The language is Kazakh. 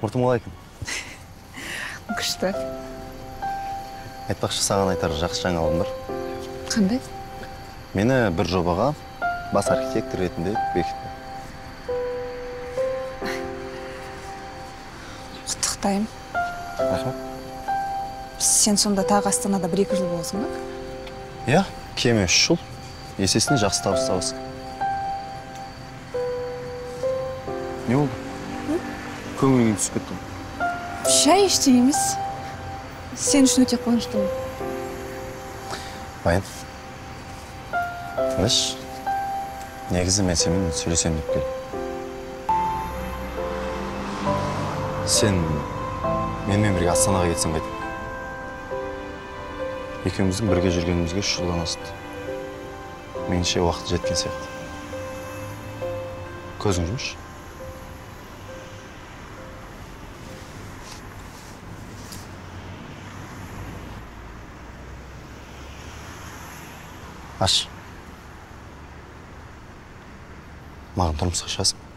Спортым қалай екен? Күшті. Айтпақшы, саған айтар жақсы жаңалығым бар. Қандай? Мені бір жобаға бас архитектор ретінде бекітті. Құттықтаймын. Рахмет. Сен сонда тағы Астанада 1-2 жыл болсың ба? Иә, кем 3 жыл. Есесіне жақсы табыс табасың. Не болды? Көңіліңе түсіп кеттім. Шай ештеңе емес. Сен үшін өте қуаныштымын. Баян. Тыныш. Негізі мен сенімен сөйлесем деп келдім. Сен менімен бірге Астанаға кетсең қайтып. Екеуміздің бірге жүргенімізге 3 жылдан асты. Меніңше уақыт жеткен сияқты. Көзің жұмыш. Аш. Маған тұрмысқа шығасың.